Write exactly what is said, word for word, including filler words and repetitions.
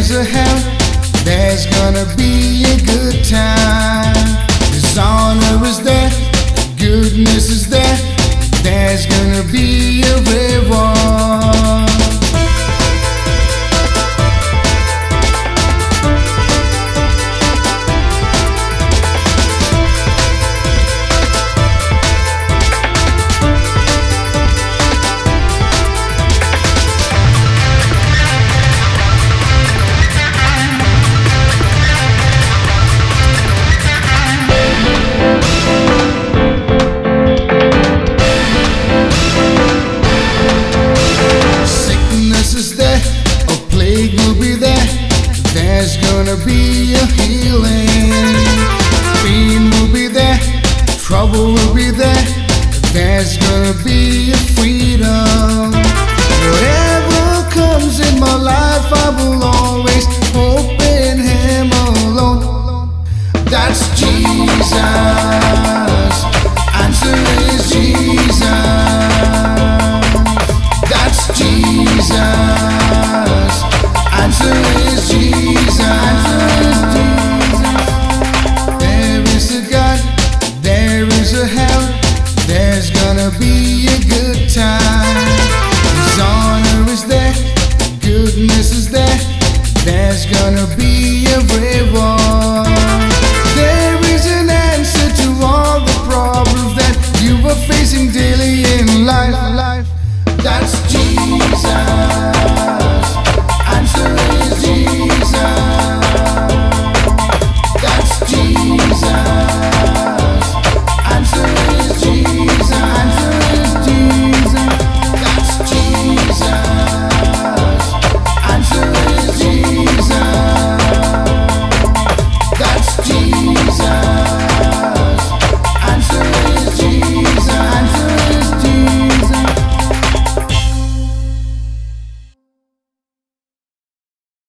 is a hell, there's gonna be a good time. His honor is there, goodness is there, there's gonna be a reward. There's gonna be a healing. Pain will be there, trouble will be there, there's gonna be a freedom. Whatever comes in my life, I will always hope in Him alone. That's Jesus, answer is Jesus. That's Jesus, answer is Jesus. There is a God, there is a hell, there's gonna be a good time. His honor is there, goodness is there, there's gonna be a reward.